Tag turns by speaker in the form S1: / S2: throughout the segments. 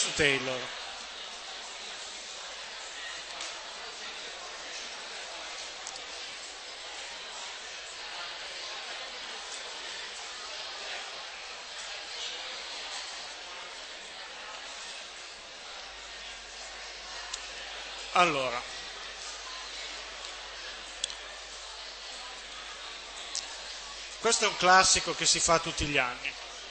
S1: su Taylor. Allora, questo è un classico che si fa tutti gli anni.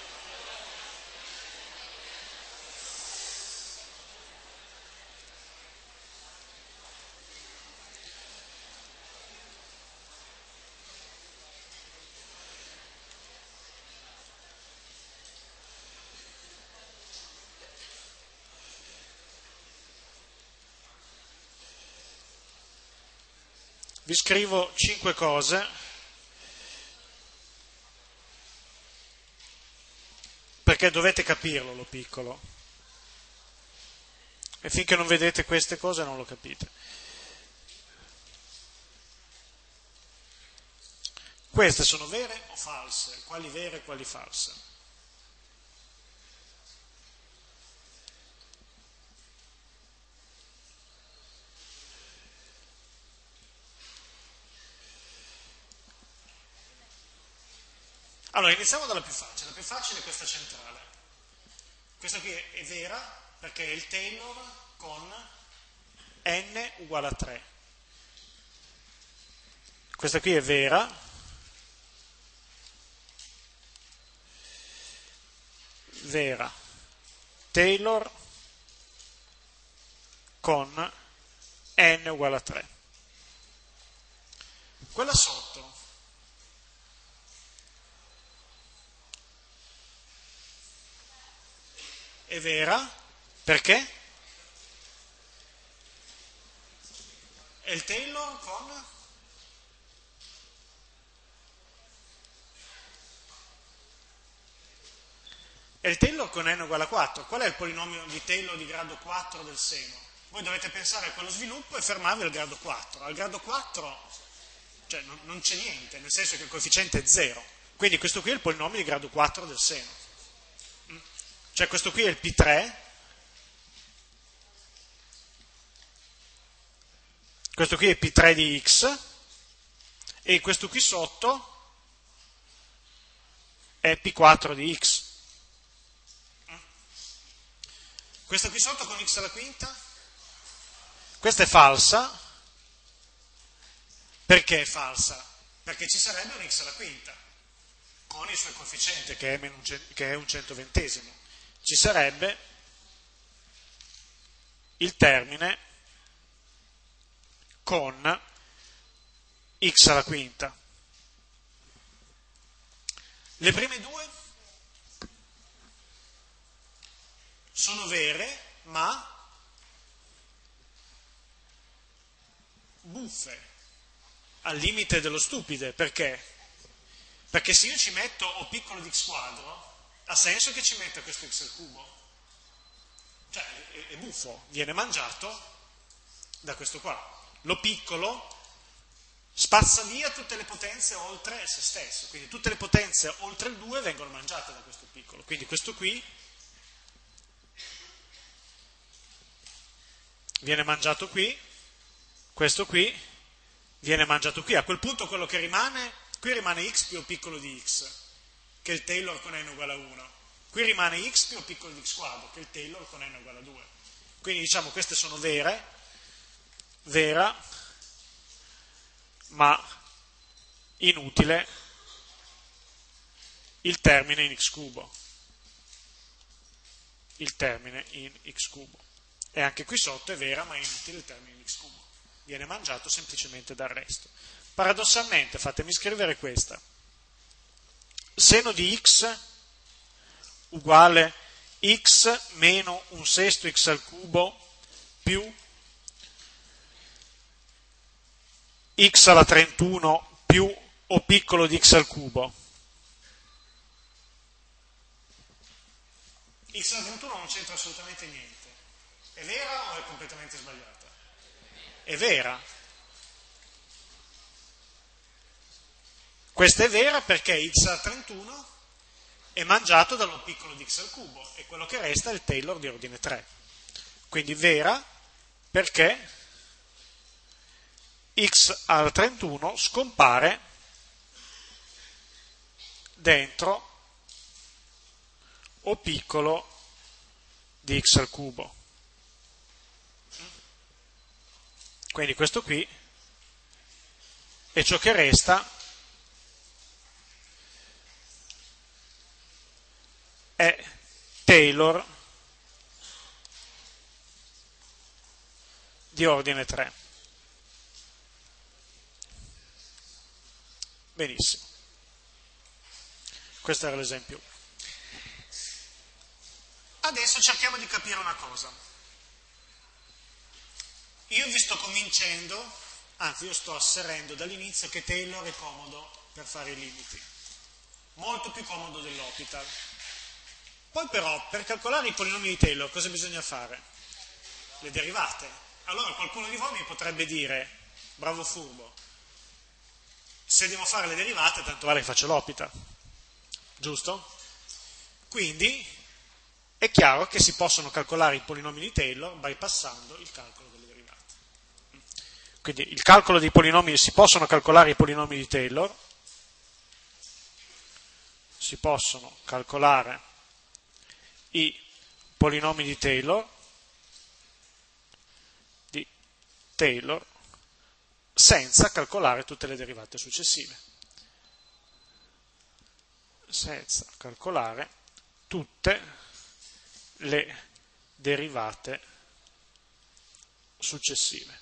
S1: Vi scrivo 5 cose perché dovete capirlo, lo piccolo. E finché non vedete queste cose non lo capite. Queste sono vere o false? Quali vere e quali false? Allora, iniziamo dalla più facile. La più facile è questa centrale. Questa qui è vera perché è il Taylor con n uguale a 3. Questa qui è vera Taylor con n uguale a 3. Quella sotto è vera perché è il Taylor con n uguale a 4. Qual è il polinomio di Taylor di grado 4 del seno? Voi dovete pensare a quello sviluppo e fermarvi al grado 4. Al grado 4 cioè, non c'è niente, nel senso che il coefficiente è 0. Quindi questo qui è il polinomio di grado 4 del seno. Cioè questo qui è il P3, questo qui è P3 di x, e questo qui sotto è P4 di x. Questa qui sotto con x alla quinta? Questa è falsa. Perché è falsa? Perché ci sarebbe un x alla quinta, con il suo coefficiente che è un 120esimo. Ci sarebbe il termine con x alla quinta. Le prime due sono vere, ma buffe, al limite dello stupide. Perché? Perché se io ci metto O piccolo di x quadro, ha senso che ci metta questo x al cubo? Cioè, è buffo, viene mangiato da questo qua. Lo piccolo spazza via tutte le potenze oltre se stesso, quindi tutte le potenze oltre il 2 vengono mangiate da questo piccolo. Quindi questo qui viene mangiato qui, questo qui viene mangiato qui. A quel punto quello che rimane, qui rimane x più O piccolo di x, che è il Taylor con n uguale a 1. Qui rimane x più O piccolo di x quadro, che è il Taylor con n uguale a 2. Quindi diciamo queste sono vera, ma inutile il termine in x cubo. Il termine in x cubo. E anche qui sotto è vera, ma è inutile il termine in x cubo. Viene mangiato semplicemente dal resto. Paradossalmente, fatemi scrivere questa. Seno di x uguale x meno un sesto x al cubo più x alla 31 più O piccolo di x al cubo. X alla 31 non c'entra assolutamente niente. È vera o è completamente sbagliata? È vera. Questa è vera perché x alla 31 è mangiato dallo piccolo di x al cubo e quello che resta è il Taylor di ordine 3. Quindi vera perché x al 31 scompare dentro o piccolo di x al cubo. Quindi questo qui è ciò che resta è Taylor di ordine 3. Benissimo. Questo era l'esempio. Adesso cerchiamo di capire una cosa. Io vi sto convincendo, anzi io sto asserendo dall'inizio che Taylor è comodo per fare i limiti. Molto più comodo dell'Hopital. Poi però, per calcolare i polinomi di Taylor, cosa bisogna fare? Le derivate. Allora qualcuno di voi mi potrebbe dire, bravo furbo, se devo fare le derivate, tanto vale che faccio l'Hopital. Giusto? Quindi è chiaro che si possono calcolare i polinomi di Taylor bypassando il calcolo delle derivate. Quindi il calcolo dei polinomi, si possono calcolare i polinomi di Taylor, si possono calcolare i polinomi di Taylor senza calcolare tutte le derivate successive. Senza calcolare tutte le derivate successive.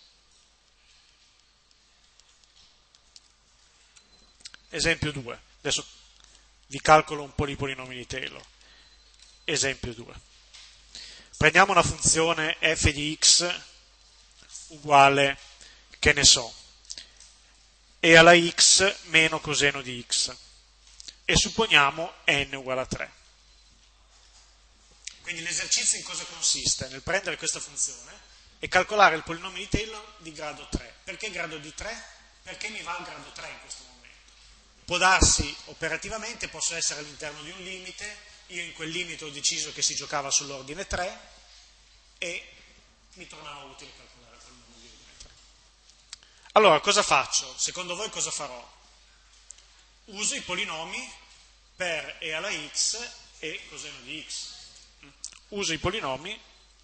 S1: Esempio 2. Adesso vi calcolo un po' i polinomi di Taylor. Esempio 2. Prendiamo una funzione f di x uguale, che ne so, e alla x meno coseno di x. E supponiamo n uguale a 3. Quindi l'esercizio in cosa consiste? Nel prendere questa funzione e calcolare il polinomio di Taylor di grado 3. Perché grado di 3? Perché mi va al grado 3 in questo momento. Può darsi operativamente, posso essere all'interno di un limite, io in quel limite ho deciso che si giocava sull'ordine 3 e mi tornava utile calcolare il polinomio di ordine 3. Allora, cosa faccio? Secondo voi cosa farò? Uso i polinomi per e alla x e coseno di x. Uso i polinomi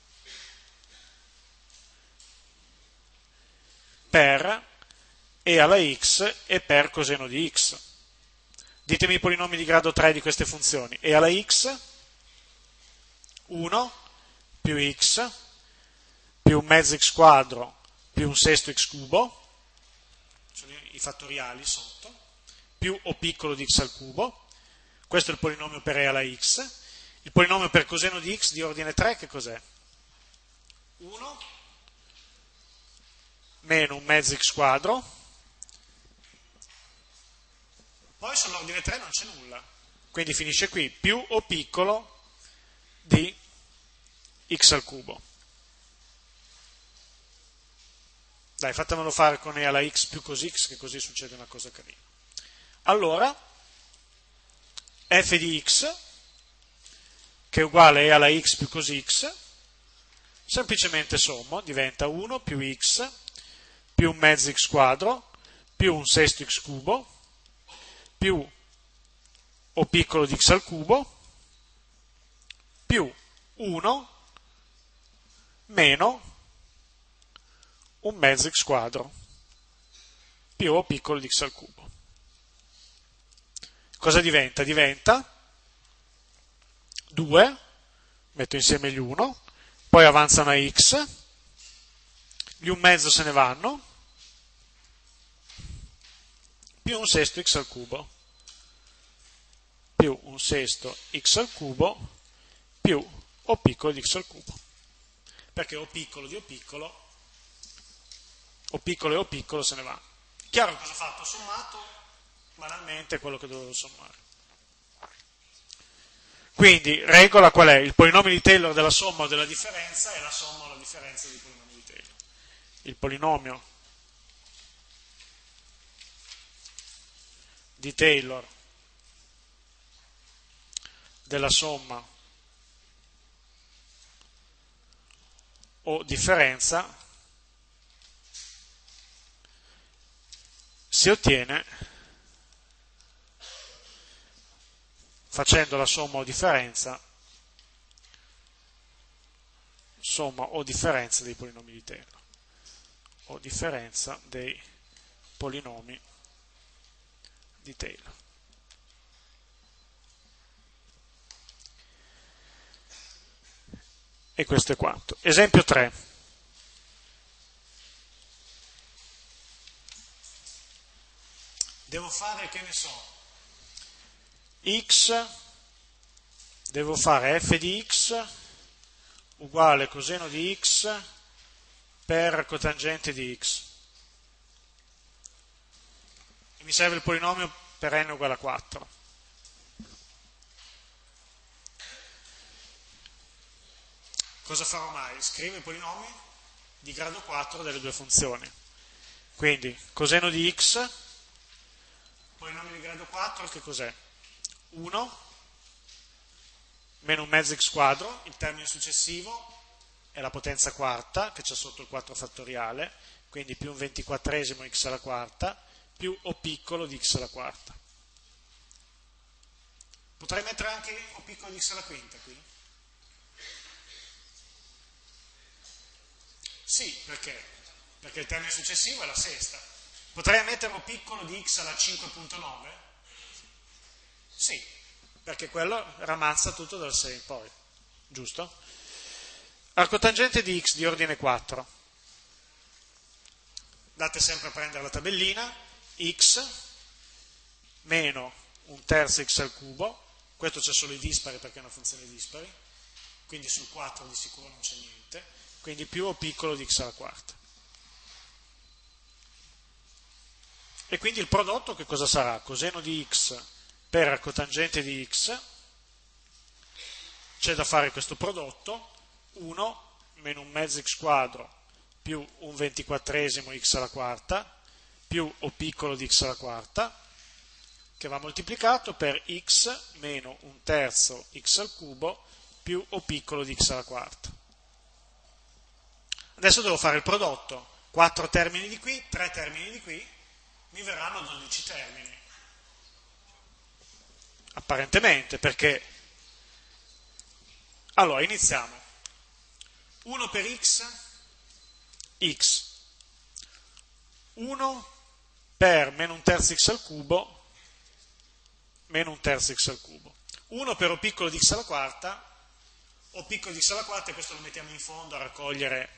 S1: per e alla x e per coseno di x. Ditemi i polinomi di grado 3 di queste funzioni. E alla x, 1 più x più un mezzo x quadro più un sesto x cubo, sono i fattoriali sotto, più o piccolo di x al cubo. Questo è il polinomio per e alla x. Il polinomio per coseno di x di ordine 3 che cos'è? 1 meno un mezzo x quadro. Poi sull'ordine 3 non c'è nulla, quindi finisce qui, più o piccolo di x al cubo. Dai, fatemelo fare con e alla x più cos x, che così succede una cosa carina. Allora, f di x, che è uguale a e alla x più cos x, semplicemente sommo, diventa 1 più x più un mezzo x quadro più un sesto x cubo più o piccolo di x al cubo più 1 meno un mezzo x quadro più o piccolo di x al cubo. Cosa diventa? Diventa 2, metto insieme gli 1, poi avanzano a x, gli un mezzo se ne vanno, più un sesto x al cubo, più un sesto x al cubo, più o piccolo di x al cubo. Perché o piccolo di o piccolo e o piccolo se ne vanno. Chiaro cosa ho fatto? Ho sommato banalmente quello che dovevo sommare. Quindi, regola qual è? Il polinomio di Taylor della somma o della differenza è la somma o la differenza dei polinomi di Taylor. Il polinomio di Taylor della somma o differenza si ottiene facendo la somma o differenza dei polinomi di Taylor o differenza dei polinomi di Taylor. E questo è quanto. Esempio 3. Devo fare, che ne so, devo fare f di x uguale coseno di x per cotangente di x. E mi serve il polinomio per n uguale a 4. Cosa farò mai? Scrivo i polinomi di grado 4 delle due funzioni. Quindi coseno di x, polinomio di grado 4, che cos'è? 1 meno un mezzo x quadro, il termine successivo è la potenza quarta, che c'è sotto il 4 fattoriale, quindi più un 24esimo x alla quarta, più o piccolo di x alla quarta. Potrei mettere anche o piccolo di x alla quinta qui? Sì, perché? Perché il termine successivo è la sesta. Potrei mettere o piccolo di x alla 5.9? Sì, perché quello ramazza tutto dal 6 in poi, giusto? Arcotangente di x di ordine 4. Date sempre a prendere la tabellina, x meno un terzo x al cubo, questo c'è solo i dispari perché è una funzione dispari, quindi sul 4 di sicuro non c'è niente, quindi più o piccolo di x alla quarta. E quindi il prodotto che cosa sarà? Coseno di x per arcotangente di x, c'è da fare questo prodotto, 1 meno un mezzo x quadro più un 24esimo x alla quarta più o piccolo di x alla quarta, che va moltiplicato per x meno un terzo x al cubo più o piccolo di x alla quarta. Adesso devo fare il prodotto, 4 termini di qui, 3 termini di qui, mi verranno 12 termini. Apparentemente, perché... Allora, iniziamo. 1 per x, 1 per meno un terzo x al cubo, meno un terzo x al cubo. 1 per o piccolo di x alla quarta, o piccolo di x alla quarta, e questo lo mettiamo in fondo a raccogliere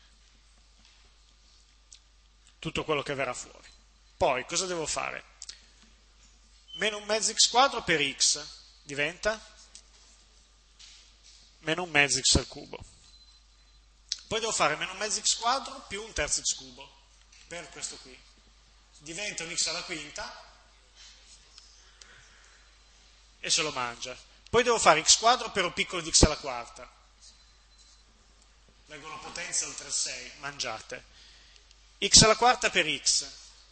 S1: tutto quello che verrà fuori. Poi, cosa devo fare? Meno un mezzo x quadro per x diventa meno un mezzo x al cubo. Poi devo fare meno un mezzo x quadro più un terzo x cubo per questo qui. Diventa un x alla quinta e se lo mangia. Poi devo fare x quadro per o piccolo di x alla quarta. Leggo la potenza oltre il 6, mangiate. X alla quarta per x.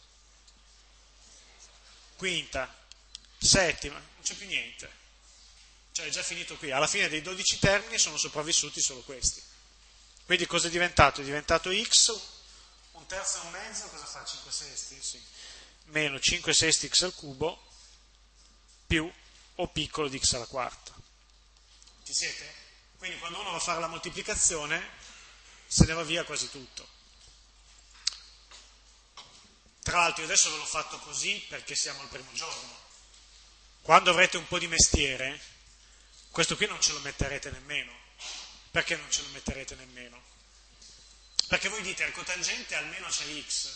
S1: Quinta, settima, non c'è più niente. Cioè è già finito qui. Alla fine dei 12 termini sono sopravvissuti solo questi. Quindi cosa è diventato? È diventato x, un terzo e un mezzo, cosa fa? 5 sesti? Sì. Meno 5 sesti x al cubo più o piccolo di x alla quarta. Ci siete? Quindi quando uno va a fare la moltiplicazione se ne va via quasi tutto. Tra l'altro io adesso ve l'ho fatto così perché siamo al primo giorno. Quando avrete un po' di mestiere, questo qui non ce lo metterete nemmeno. Perché non ce lo metterete nemmeno? Perché voi dite al cotangente almeno c'è x.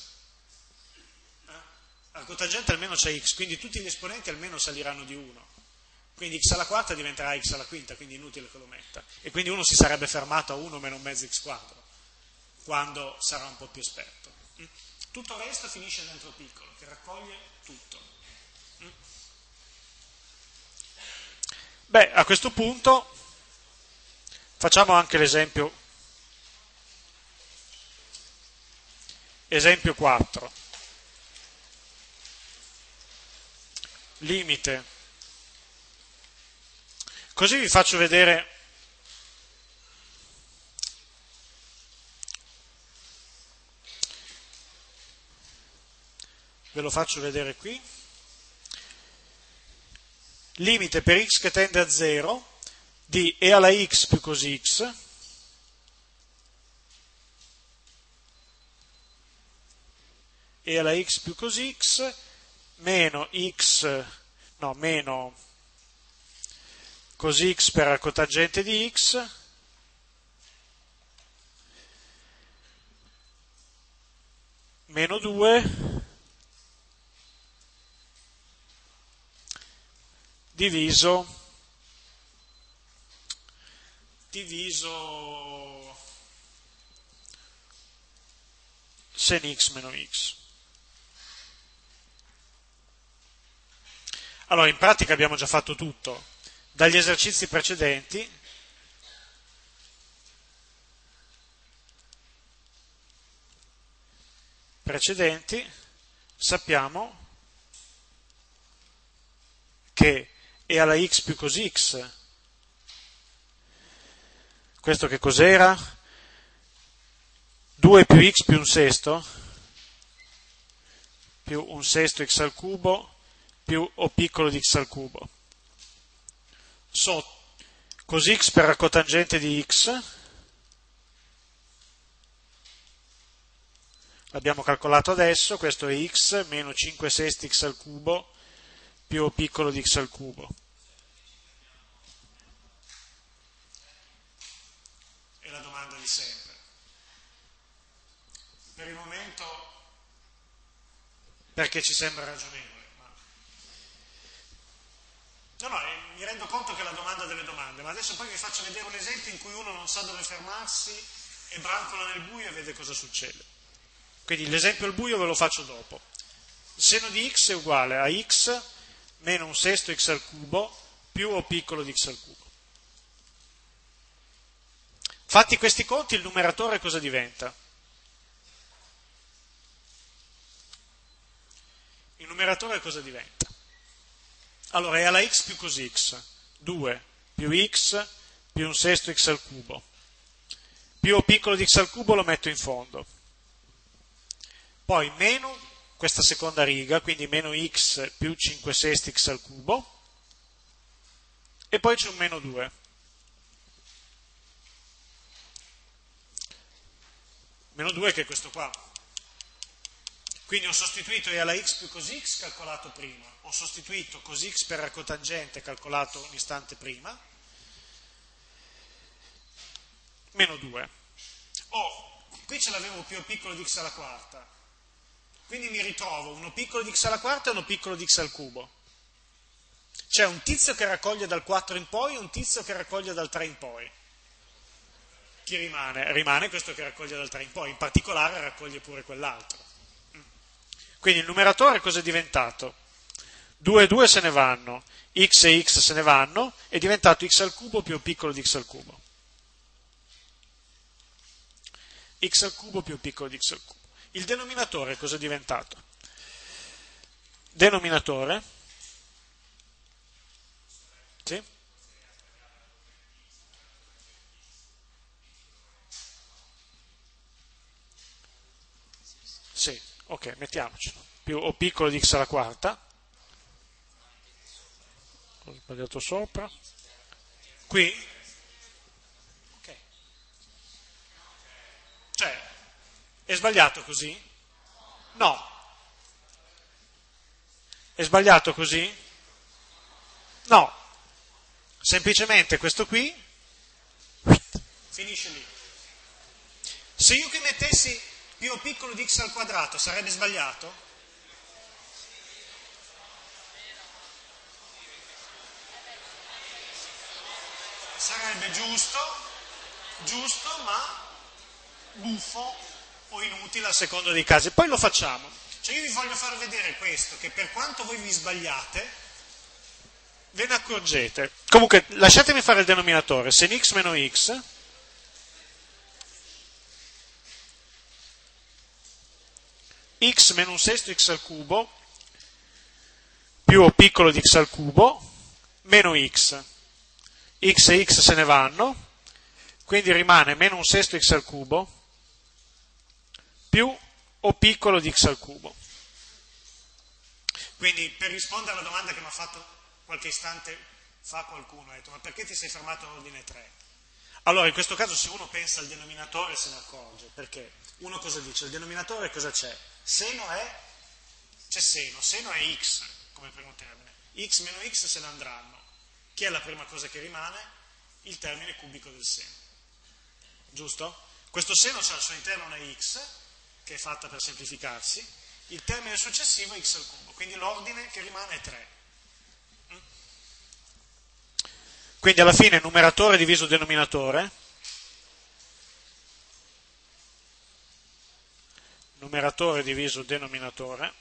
S1: Al cotangente almeno c'è x, quindi tutti gli esponenti almeno saliranno di 1. Quindi x alla quarta diventerà x alla quinta, quindi inutile che lo metta. E quindi uno si sarebbe fermato a 1 meno un mezzo x quadro, quando sarà un po' più esperto. Tutto il resto finisce dentro piccolo, che raccoglie tutto. Beh, a questo punto facciamo anche l'esempio. Esempio 4. Limite. Così vi faccio vedere ve lo faccio vedere qui. Limite per x che tende a 0 di e alla x più cos x e alla x più cos x meno meno cos x per arcotangente di x meno 2 diviso sen x meno x. Allora, in pratica abbiamo già fatto tutto. Dagli esercizi precedenti sappiamo che e alla x più cos x, questo che cos'era? 2 più x più un sesto più un sesto x al cubo più o piccolo di x al cubo. Cos x per arcotangente di x, l'abbiamo calcolato adesso, questo è x meno 5 sesti x al cubo più o piccolo di x al cubo. È la domanda di sempre. Per il momento, perché ci sembra ragionevole. No, mi rendo conto che è la domanda delle domande, ma adesso poi vi faccio vedere un esempio in cui uno non sa dove fermarsi e brancola nel buio e vede cosa succede. Quindi l'esempio al buio ve lo faccio dopo. Il seno di x è uguale a x meno un sesto x al cubo più o piccolo di x al cubo. Fatti questi conti, il numeratore cosa diventa? Il numeratore cosa diventa? Allora è alla x più cos x, 2 più x più un sesto x al cubo, più o piccolo di x al cubo lo metto in fondo. Poi meno questa seconda riga, quindi meno x più 5 sesti x al cubo, e poi c'è un meno 2. Meno 2 che è questo qua. Quindi ho sostituito e alla x più cos x calcolato prima, ho sostituito cos x per arcotangente calcolato un istante prima, meno 2. Qui ce l'avevo più o piccolo di x alla quarta, quindi mi ritrovo uno piccolo di x alla quarta e uno piccolo di x al cubo. C'è un tizio che raccoglie dal 4 in poi e un tizio che raccoglie dal 3 in poi. Chi rimane? Rimane questo che raccoglie dal 3 in poi, in particolare raccoglie pure quell'altro. Quindi il numeratore cosa è diventato? 2 e 2 se ne vanno, x e x se ne vanno, è diventato x al cubo più o piccolo di x al cubo. X al cubo più o piccolo di x al cubo. Il denominatore cosa è diventato? Denominatore, sì? Sì. Ok, mettiamocelo, più o piccolo di x alla quarta, ho sbagliato sopra, qui, ok, cioè, è sbagliato così? No. È sbagliato così? No. Semplicemente questo qui finisce lì. Se io qui mettessi più o piccolo di x al quadrato sarebbe sbagliato? Sarebbe giusto, ma buffo o inutile a seconda dei casi. Poi lo facciamo. Cioè io vi voglio far vedere questo, che per quanto voi vi sbagliate, ve ne accorgete. Comunque, lasciatemi fare il denominatore. Sen x meno x x meno un sesto x al cubo più o piccolo di x al cubo meno x.
S2: x e x se ne vanno, quindi rimane meno un sesto x al cubo più o piccolo di x al cubo.
S1: Quindi per rispondere alla domanda che mi ha fatto qualche istante fa qualcuno, ha detto ma perché ti sei fermato all'ordine 3? Allora in questo caso se uno pensa al denominatore se ne accorge, perché uno cosa dice? Il denominatore cosa c'è? C'è seno è x come primo termine, x meno x se ne andranno. Chi è la prima cosa che rimane? Il termine cubico del seno, giusto? Questo seno c'ha al suo interno una x, che è fatta per semplificarsi, il termine successivo è x al cubo, quindi l'ordine che rimane è 3.
S2: Quindi alla fine numeratore diviso denominatore, numeratore diviso denominatore,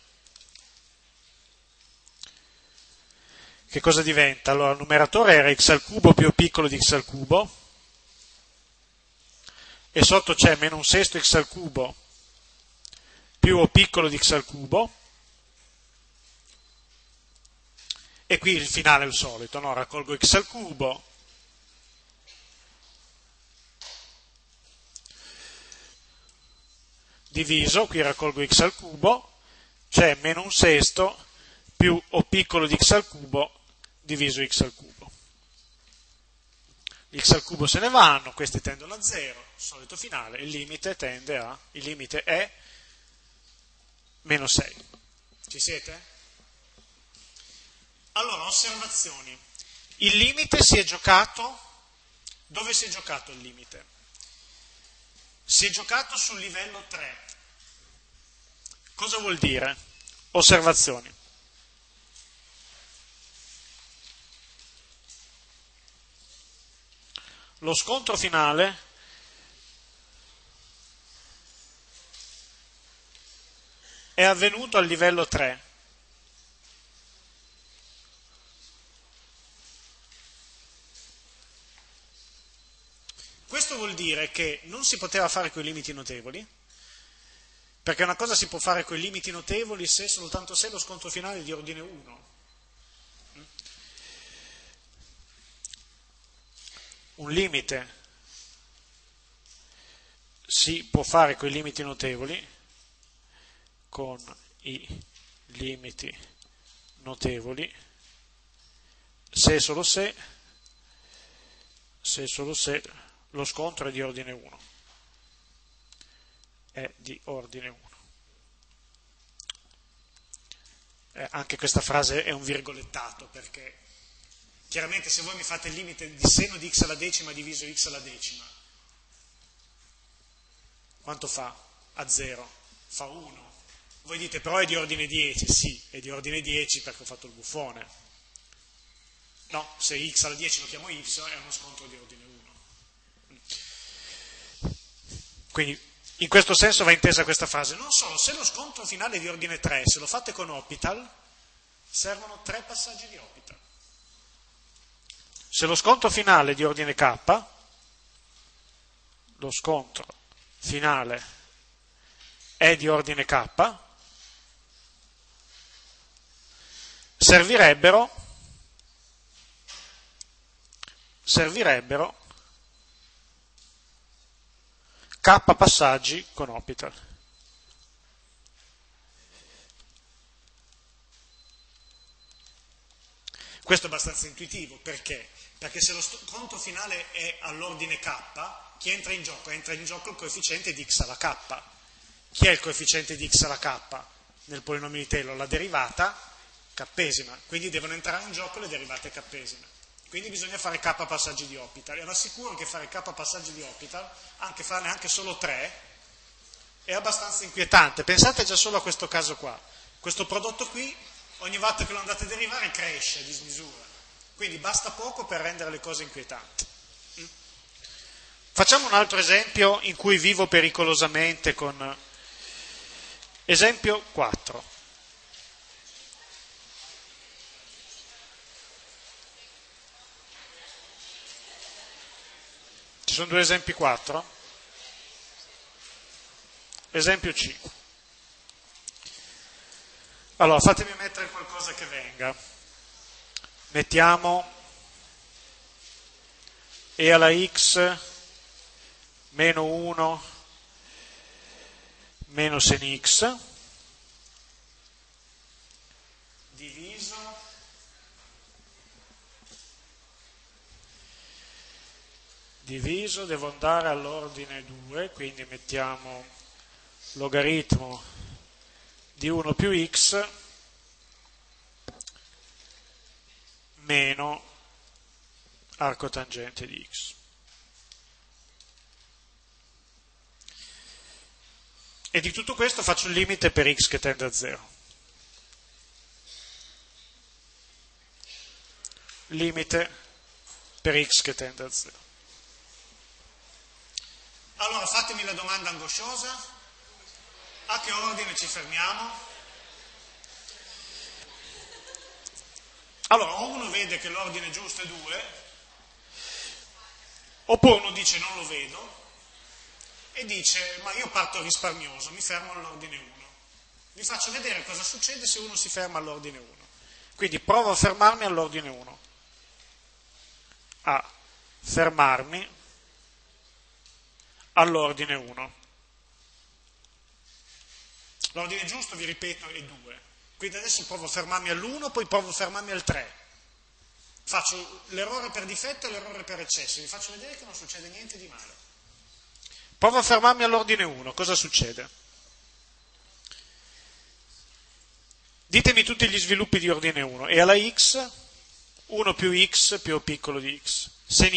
S2: che cosa diventa? Allora il numeratore era x al cubo più o piccolo di x al cubo, e sotto c'è meno un sesto x al cubo più o piccolo di x al cubo, e qui il finale è il solito, no? Raccolgo x al cubo, diviso, qui raccolgo x al cubo, c'è meno un sesto più o piccolo di x al cubo diviso x al cubo. X al cubo se ne vanno, questi tendono a 0, solito finale, il limite è meno 6.
S1: Ci siete? Allora, osservazioni.
S2: Il limite si è giocato?
S1: Dove si è giocato il limite? Si è giocato sul livello 3.
S2: Cosa vuol dire? Osservazioni. Lo scontro finale è avvenuto al livello 3.
S1: Questo vuol dire che non si poteva fare con i limiti notevoli, perché una cosa si può fare con i limiti notevoli se soltanto se lo scontro finale è di ordine 1.
S2: Un limite si può fare con i limiti notevoli, con i limiti notevoli, se e solo se lo scontro è di ordine 1. È di ordine 1. Anche questa frase è un virgolettato, perché chiaramente se voi mi fate il limite di seno di x alla decima diviso x alla decima, quanto fa? A 0. Fa 1. Voi dite però è di ordine 10. Sì, è di ordine 10 perché ho fatto il buffone. No, se x alla 10 lo chiamo y è uno scontro di ordine 1. Quindi in questo senso va intesa questa frase.
S1: Non solo, se lo scontro finale è di ordine 3, se lo fate con Hopital, servono 3 passaggi di Hopital.
S2: Se lo scontro finale è di ordine k, lo scontro finale è di ordine k, servirebbero k passaggi con Hopital.
S1: Questo è abbastanza intuitivo, perché? Perché se lo scontro finale è all'ordine k, chi entra in gioco? Entra in gioco il coefficiente di x alla k. Chi è il coefficiente di x alla k? Nel polinomio di Taylor, la derivata k-esima, quindi devono entrare in gioco le derivate k-esime. Quindi bisogna fare k passaggi di Hopital. E vi assicuro che fare k passaggi di Hopital, anche farne anche solo 3, è abbastanza inquietante. Pensate già solo a questo caso qua. Questo prodotto qui, ogni volta che lo andate a derivare, cresce a dismisura. Quindi basta poco per rendere le cose inquietanti.
S2: Facciamo un altro esempio in cui vivo pericolosamente con esempio 4. Ci sono due esempi 4. Esempio 5.
S1: Allora, fatemi mettere qualcosa che venga.
S2: Mettiamo e alla x meno 1 meno sen x diviso, devo andare all'ordine 2, quindi mettiamo logaritmo di 1 più x meno arcotangente di x. E di tutto questo faccio il limite per x che tende a 0. Limite per x che tende a 0.
S1: Allora fatemi la domanda angosciosa, a che ordine ci fermiamo? Allora, o uno vede che l'ordine giusto è 2, oppure uno dice non lo vedo, e dice ma io parto risparmioso, mi fermo all'ordine 1. Vi faccio vedere cosa succede se uno si ferma all'ordine 1. Quindi provo a fermarmi all'ordine 1. A fermarmi all'ordine 1. L'ordine giusto, vi ripeto, è 2. Quindi adesso provo a fermarmi all'1, poi provo a fermarmi al 3. Faccio l'errore per difetto e l'errore per eccesso. Vi faccio vedere che non succede niente di male. Provo a fermarmi all'ordine 1. Cosa succede? Ditemi tutti gli sviluppi di ordine 1. E alla x, 1 più x più o piccolo di x. Sen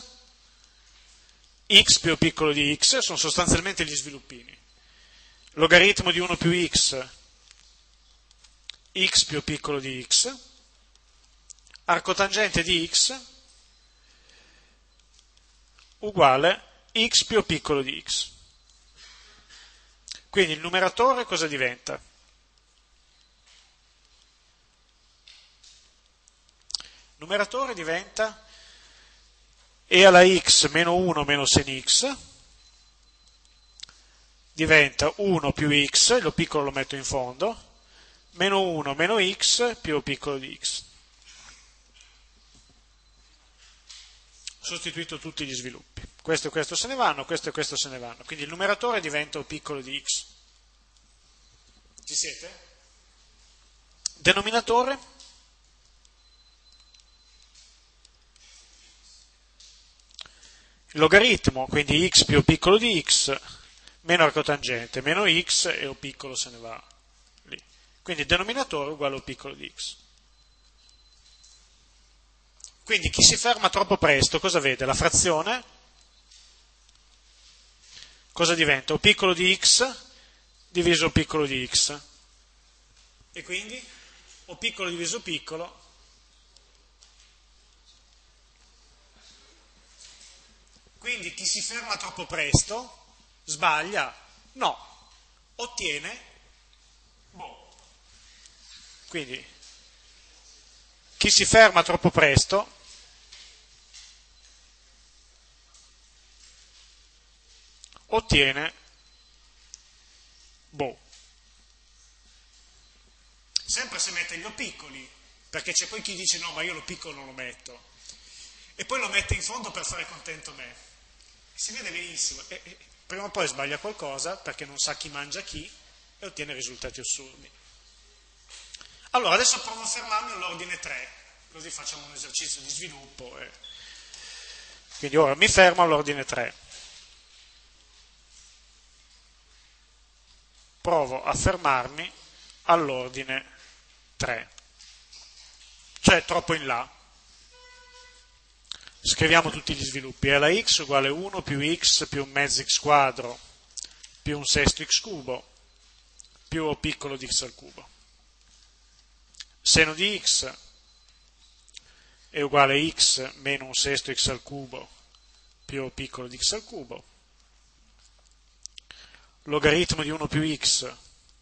S1: x più o piccolo di x sono sostanzialmente gli sviluppini. Logaritmo di 1 più x più o piccolo di x, arcotangente di x uguale x più o piccolo di x. Quindi il numeratore cosa diventa? Il numeratore diventa e alla x meno 1 meno sen x, diventa 1 più x, lo piccolo lo metto in fondo, meno 1 meno x più o piccolo di x. Ho sostituito tutti gli sviluppi. Questo e questo se ne vanno, questo e questo se ne vanno. Quindi il numeratore diventa o piccolo di x. Ci siete? Denominatore? Il logaritmo, quindi x più o piccolo di x, meno arcotangente, meno x e o piccolo se ne va lì. Quindi il denominatore uguale o piccolo di x. Quindi chi si ferma troppo presto cosa vede? La frazione cosa diventa? O piccolo di x diviso o piccolo di x. E quindi o piccolo diviso piccolo Quindi chi si ferma troppo presto sbaglia? No, ottiene boh. Quindi chi si ferma troppo presto ottiene boh. Sempre se mette gli o piccoli, perché c'è poi chi dice no, ma io lo piccolo non lo metto. E poi lo mette in fondo per fare contento me. Si vede benissimo, e prima o poi sbaglia qualcosa perché non sa chi mangia chi e ottiene risultati assurdi. Allora, adesso provo a fermarmi all'ordine 3, così facciamo un esercizio di sviluppo. Quindi ora mi fermo all'ordine 3. Provo a fermarmi all'ordine 3, cioè troppo in là. Scriviamo tutti gli sviluppi. E alla x uguale 1 più x più un mezzo x quadro più un sesto x cubo più o piccolo di x al cubo. Seno di x è uguale a x meno un sesto x al cubo più o piccolo di x al cubo. Logaritmo di 1 più x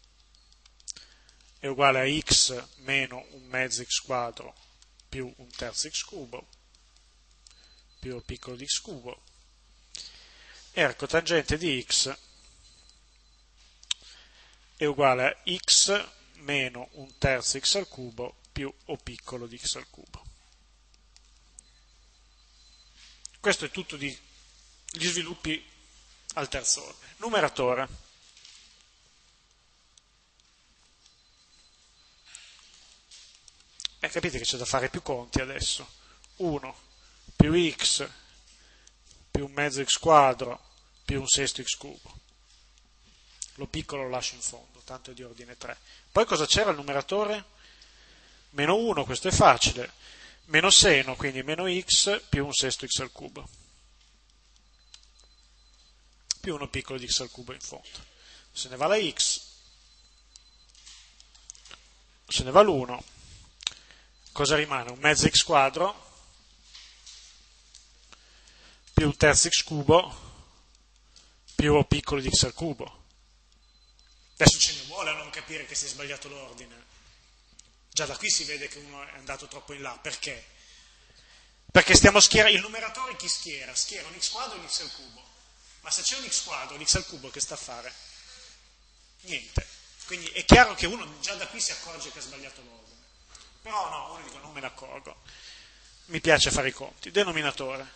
S1: è uguale a x meno un mezzo x quadro più un terzo x cubo più o piccolo di x cubo, e arcotangente di x è uguale a x meno un terzo x al cubo più o piccolo di x al cubo.
S2: Questo è tutto gli sviluppi al terzo ordine. Numeratore. Capite che c'è da fare più conti adesso. 1 più x più un mezzo x quadro più un sesto x cubo. Lo piccolo lo lascio in fondo, tanto è di ordine 3. Poi cosa c'era al numeratore? Meno 1, questo è facile. Meno seno, quindi meno x più un sesto x al cubo. Più uno piccolo di x al cubo in fondo. Se ne va la x, se ne va l'1. Cosa rimane? Un mezzo x quadro più un terzo x cubo più o piccolo di x al cubo. Adesso ce ne vuole a non capire che si è sbagliato l'ordine. Già da qui si vede che uno è andato troppo in là. Perché? Perché stiamo schierando. Il numeratore chi schiera? Schiera un x quadro e un x al cubo. Ma se c'è un x quadro, l'x al cubo che sta a fare? Niente. Quindi è chiaro che uno già da qui si accorge che ha sbagliato l'ordine. Però no, uno dice non me ne accorgo. Mi piace fare i conti. Denominatore.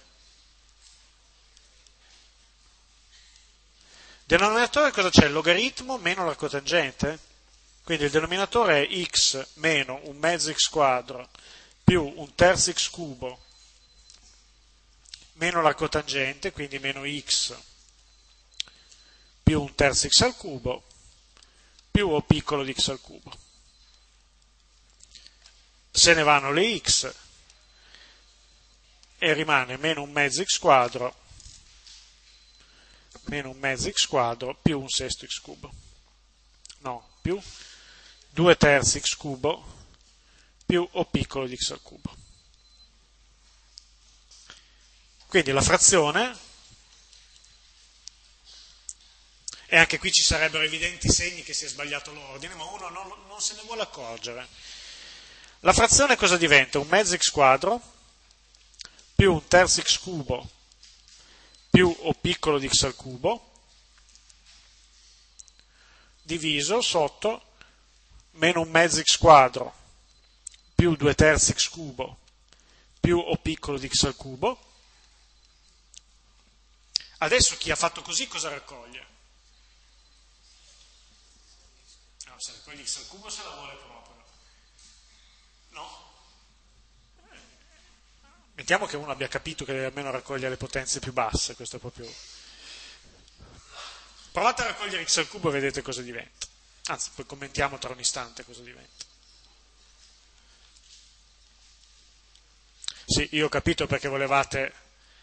S2: Denominatore cosa c'è? Il logaritmo meno l'arcotangente? Quindi il denominatore è x meno un mezzo x quadro più un terzo x cubo meno l'arcotangente, quindi meno x più un terzo x al cubo più o piccolo di x al cubo. Se ne vanno le x e rimane meno un mezzo x quadro meno un mezzo x quadro più un sesto x cubo. No, più 2 terzi x cubo più o piccolo di x al cubo. Quindi la frazione, e anche qui ci sarebbero evidenti segni che si è sbagliato l'ordine, ma uno non se ne vuole accorgere. La frazione cosa diventa? Un mezzo x quadro più un terzo x cubo più o piccolo di x al cubo diviso sotto meno un mezzo x quadro più 2 terzi x cubo più o piccolo di x al cubo. Adesso chi ha fatto così cosa raccoglie? No, se raccoglie x al cubo se la vuole proprio. No? Mettiamo che uno abbia capito che deve almeno raccogliere le potenze più basse, questo è proprio... Provate a raccogliere x al cubo e vedete cosa diventa. Anzi, poi commentiamo tra un istante cosa diventa. Sì, io ho capito perché volevate...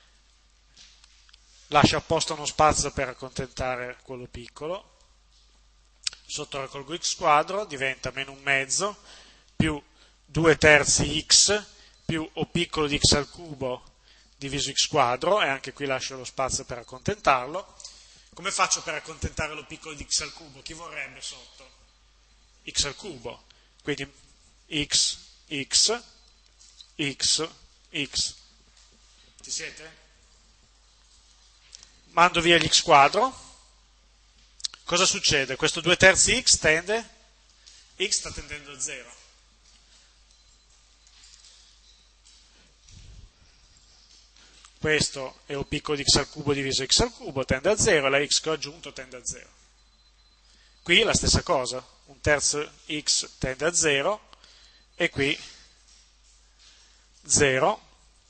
S2: Lascio apposta uno spazio per accontentare quello piccolo. Sotto raccolgo x quadro, diventa meno un mezzo, più 2 terzi x, più o piccolo di x al cubo diviso x quadro, e anche qui lascio lo spazio per accontentarlo. Come faccio per accontentare lo piccolo di x al cubo? Chi vorrebbe sotto? X al cubo. Quindi x, x, x, x. Ci siete? Mando via l'x quadro. Cosa succede? Questo 2 terzi x tende? X sta tendendo a 0. Questo è o piccolo di x al cubo diviso x al cubo, tende a 0, e la x che ho aggiunto tende a 0. Qui la stessa cosa, un terzo x tende a 0, e qui 0,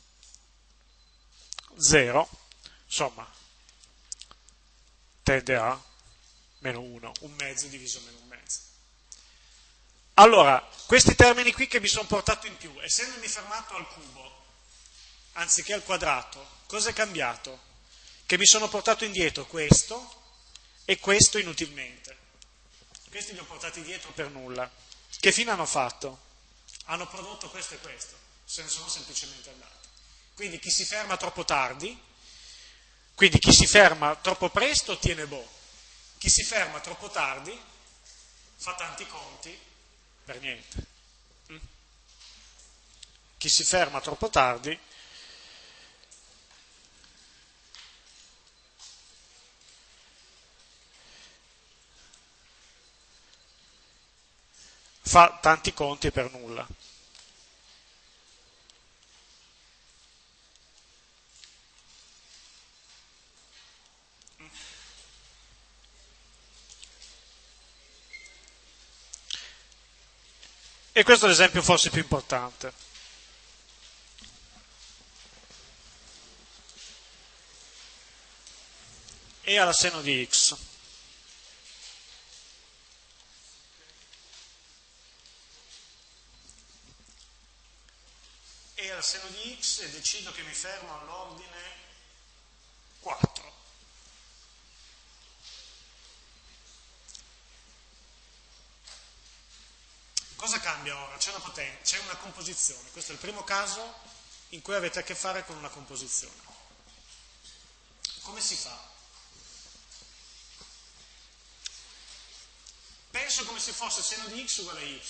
S2: 0, insomma, tende a meno 1, un mezzo diviso meno un mezzo. Allora, questi termini qui che mi sono portato in più, essendomi fermato al cubo, anziché al quadrato, cosa è cambiato? Che mi sono portato indietro questo e questo inutilmente. Questi li ho portati dietro per nulla. Che fine hanno fatto? Hanno prodotto questo e questo, se ne sono semplicemente andati. Quindi chi si ferma troppo tardi, quindi chi si ferma troppo presto tiene boh. Chi si ferma troppo tardi fa tanti conti per niente. Chi si ferma troppo tardi fa tanti conti per nulla. E questo è l'esempio forse più importante. E alla seno di x. E al seno di x e decido che mi fermo all'ordine 4. Cosa cambia ora? C'è una composizione. Questo è il primo caso in cui avete a che fare con una composizione. Come si fa? Penso come se fosse seno di x uguale a y.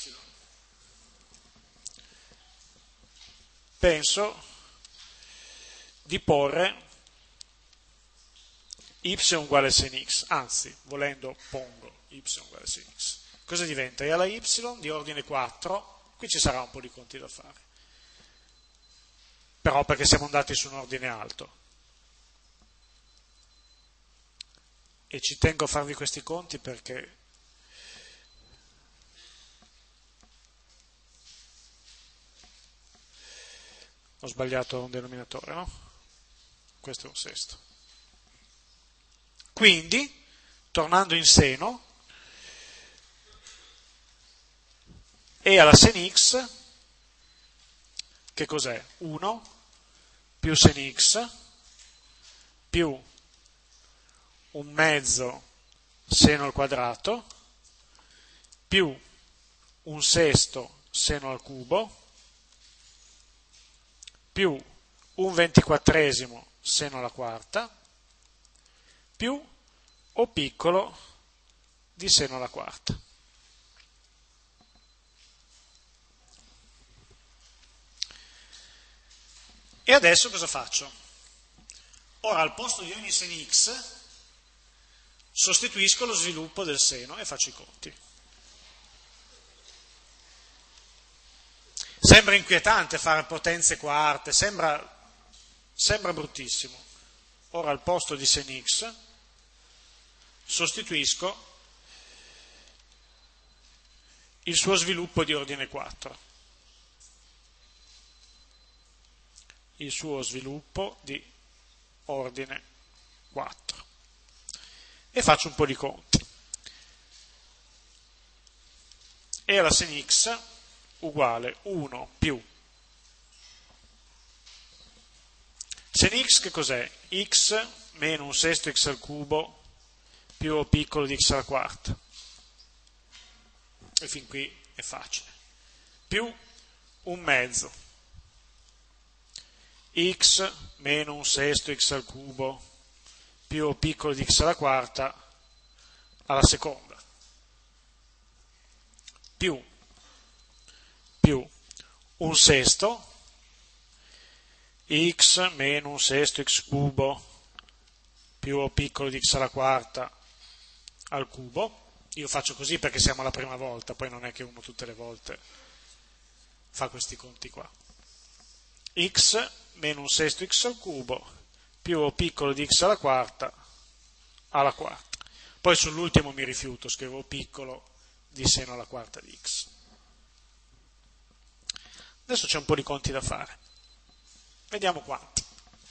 S2: Penso di porre y uguale a sen x, anzi, volendo pongo y uguale a sen x. Cosa diventa? E alla y di ordine 4, qui ci sarà un po' di conti da fare, però perché siamo andati su un ordine alto. E ci tengo a farvi questi conti perché ho sbagliato un denominatore, no? Questo è un sesto. Quindi, tornando in seno, e alla sen x, che cos'è? 1 più sen x più un mezzo seno al quadrato più un sesto seno al cubo più un 24esimo seno alla quarta più O piccolo di seno alla quarta. E adesso cosa faccio? Ora al posto di ogni sen x sostituisco lo sviluppo del seno e faccio i conti. Sembra inquietante fare potenze quarte, sembra bruttissimo. Ora al posto di sen x sostituisco il suo sviluppo di ordine 4. Il suo sviluppo di ordine 4. E faccio un po' di conti. E alla sen x uguale 1 più sen x che cos'è? X meno un sesto x al cubo più O piccolo di x alla quarta. E fin qui è facile. Più un mezzo. X meno un sesto x al cubo più O piccolo di x alla quarta alla seconda. Più un sesto x meno un sesto x cubo più O piccolo di x alla quarta al cubo. Io faccio così perché siamo alla prima volta, poi non è che uno tutte le volte fa questi conti qua. X meno un sesto x al cubo più O piccolo di x alla quarta. Poi sull'ultimo mi rifiuto, scrivo O piccolo di seno alla quarta di x. Adesso c'è un po' di conti da fare. Vediamo quanti.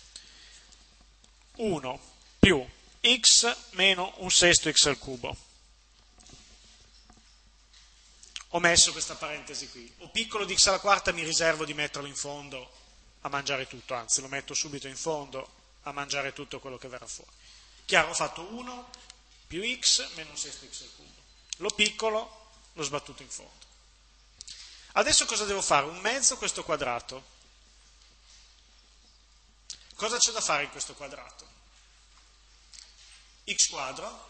S2: 1 più x meno un sesto x al cubo. Ho messo questa parentesi qui. O piccolo di x alla quarta mi riservo di metterlo in fondo a mangiare tutto, anzi lo metto subito in fondo a mangiare tutto quello che verrà fuori. Chiaro, ho fatto 1 più x meno un sesto x al cubo. Lo piccolo l'ho sbattuto in fondo. Adesso cosa devo fare? Un mezzo questo quadrato. Cosa c'è da fare in questo quadrato? X quadro,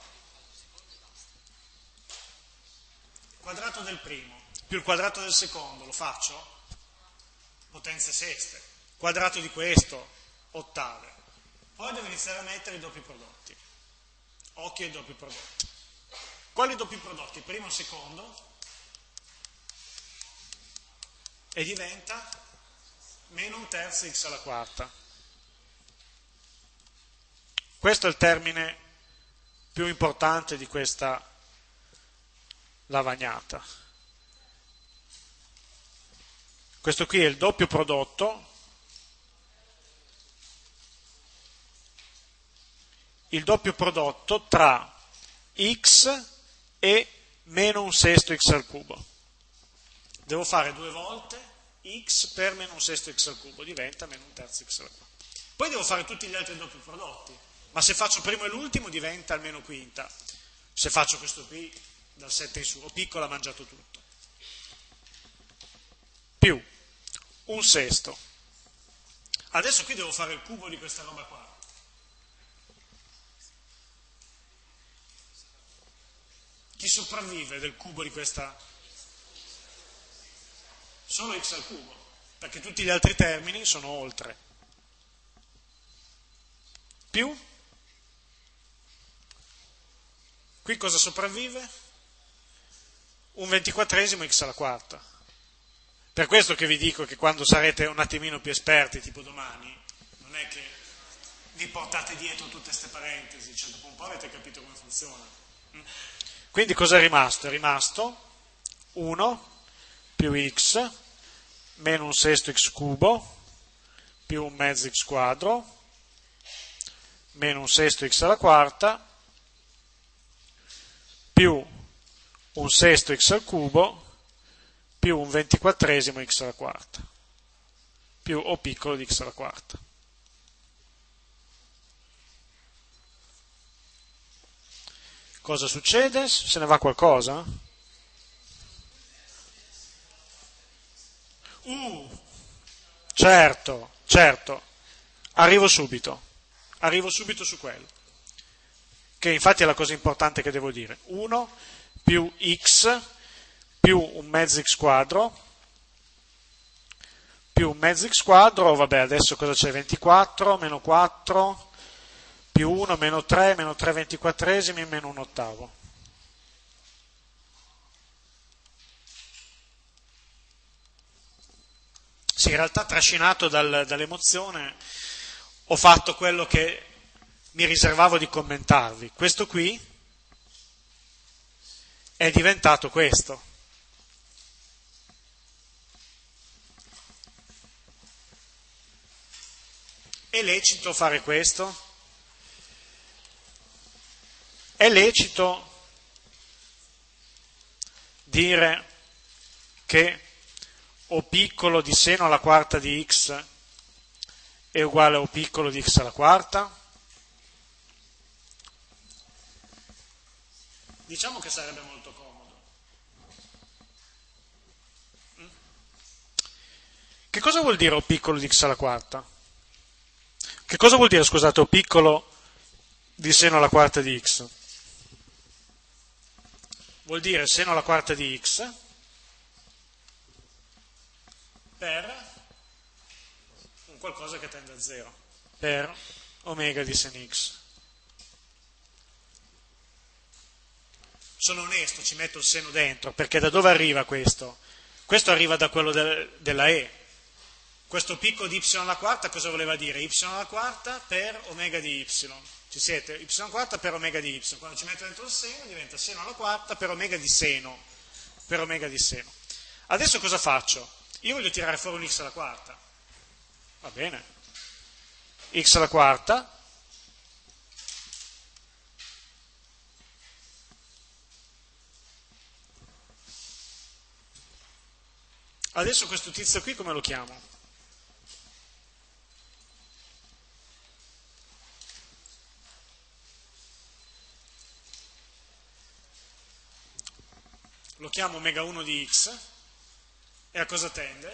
S2: quadrato del primo, più il quadrato del secondo, lo faccio? Potenze seste. Quadrato di questo, ottave. Poi devo iniziare a mettere i doppi prodotti. Occhio ai doppi prodotti. Quali doppi prodotti? Primo e secondo. E diventa meno un terzo x alla quarta. Questo è il termine più importante di questa lavagnata. Questo qui è il doppio prodotto, tra x e meno un sesto x al cubo. Devo fare 2 volte x per meno un sesto x al cubo, diventa meno un terzo x alla quarta. Poi devo fare tutti gli altri doppi prodotti, ma se faccio primo e l'ultimo diventa almeno quinta. Se faccio questo qui dal 7 in su, o piccolo ha mangiato tutto. Più un sesto. Adesso qui devo fare il cubo di questa roba qua. Chi sopravvive del cubo di questa? Solo x al cubo, perché tutti gli altri termini sono oltre. Più? Qui cosa sopravvive? Un 24esimo x alla quarta. Per questo che vi dico che quando sarete un attimino più esperti, tipo domani, non è che vi portate dietro tutte queste parentesi, cioè dopo un po' avete capito come funziona. Quindi cosa è rimasto? È rimasto 1 più x meno un sesto x cubo più un mezzo x quadro meno un sesto x alla quarta più un sesto x al cubo più un 24esimo x alla quarta più o piccolo di x alla quarta. Cosa succede? Se ne va qualcosa? Certo, arrivo subito su quello, che infatti è la cosa importante che devo dire. 1 più x più un mezzo x quadro, vabbè, adesso cosa c'è? 24, meno 4, più 1, meno 3 24esimi, meno un ottavo. Sì, in realtà trascinato dall'emozione ho fatto quello che mi riservavo di commentarvi. Questo qui è diventato questo. È lecito fare questo? È lecito dire che O piccolo di seno alla quarta di x è uguale a O piccolo di x alla quarta? Diciamo che sarebbe molto comodo. Che cosa vuol dire O piccolo di x alla quarta? Che cosa vuol dire, scusate, O piccolo di seno alla quarta di x? Vuol dire seno alla quarta di x per un qualcosa che tende a 0, per omega di sen x. Sono onesto, ci metto il seno dentro, perché da dove arriva questo? Questo arriva da quello della e. Questo piccolo di y alla quarta cosa voleva dire? Y alla quarta per omega di y. Ci siete? Y alla quarta per omega di y. Quando ci metto dentro il seno diventa seno alla quarta per omega di seno. Per omega di seno. Adesso cosa faccio? Io voglio tirare fuori un x alla quarta. Va bene. X alla quarta. Adesso questo tizio qui come lo chiamo? Lo chiamo omega 1 di x. E a cosa tende?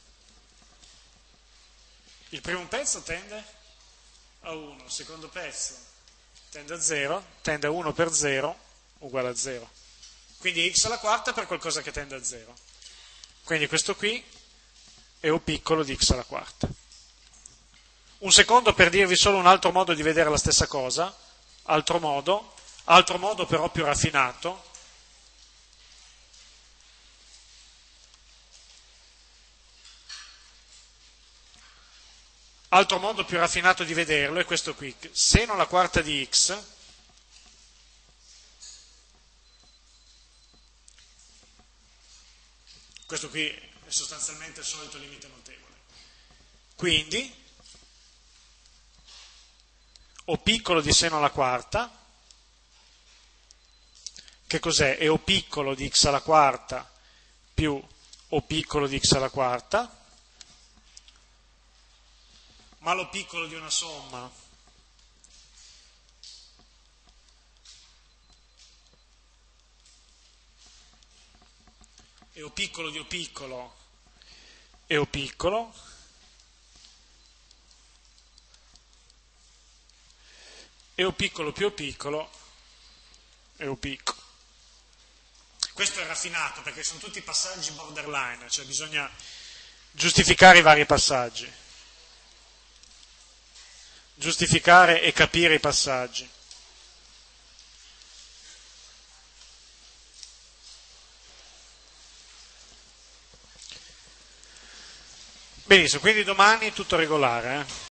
S2: Il primo pezzo tende a 1, il secondo pezzo tende a 0, tende a 1 per 0 uguale a 0. Quindi x alla quarta per qualcosa che tende a 0. Quindi questo qui è O piccolo di x alla quarta. Un secondo per dirvi solo un altro modo di vedere la stessa cosa, altro modo però più raffinato. Altro modo più raffinato di vederlo è questo qui, seno alla quarta di x questo qui
S1: sostanzialmente il solito limite notevole.
S2: Quindi O piccolo di seno alla quarta, che cos'è? È O piccolo di x alla quarta più O piccolo di x alla quarta,
S1: ma l'O piccolo di una somma
S2: e O piccolo di O piccolo e O piccolo, e O piccolo più O piccolo e O piccolo.
S1: Questo è raffinato perché sono tutti passaggi borderline,
S2: Cioè bisogna giustificare i vari passaggi, giustificare e capire i passaggi. Benissimo, quindi domani tutto regolare,